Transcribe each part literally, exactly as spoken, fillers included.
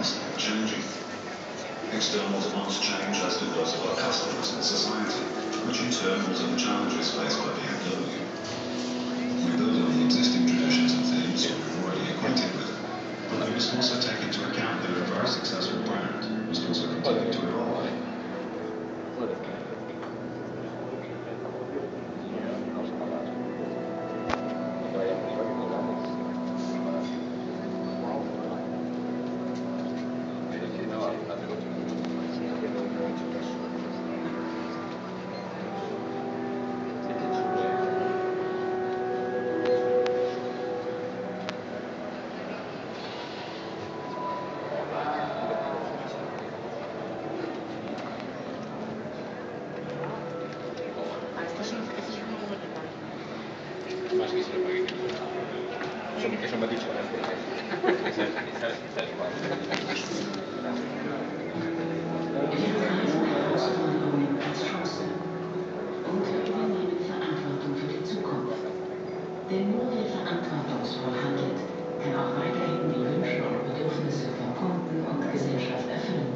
constantly changing. External demands change as do those of our customers and society, which in turn alter the challenges faced by B M W. We build on the existing traditions and themes we're already acquainted with, but we must also take into account that a very successful brand must also continue to evolve. Eso me ha dicho. Der nur wer verantwortungsvoll handelt, kann auch weiterhin die Wünsche und Bedürfnisse von Kunden und Gesellschaft erfüllen.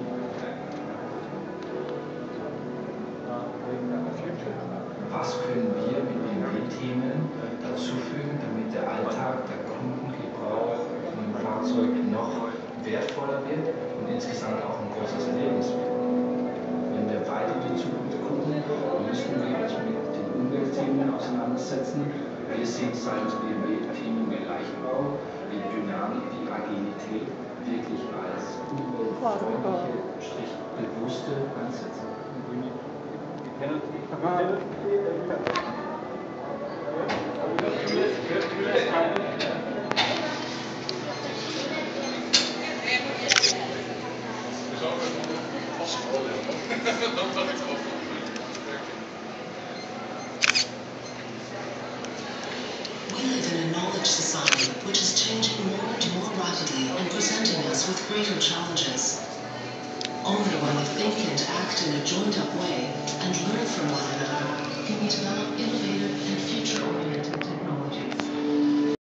Was können wir mit den B M W-Themen dazufügen, damit der Alltag, der Kundengebrauch von dem Fahrzeug noch wertvoller wird und insgesamt auch ein großes Erlebnis wird? Wenn wir weiter in die Zukunft gucken, müssen wir uns mit den Umweltthemen auseinandersetzen. Wir sehen seitens B M W-Team im Leichenbau die Dynamik, die Agilität wirklich als umweltfreundliche, strich bewusste Ansätze. We live in a knowledge society which is changing more and more rapidly and presenting us with greater challenges. Only when we think and act in a joint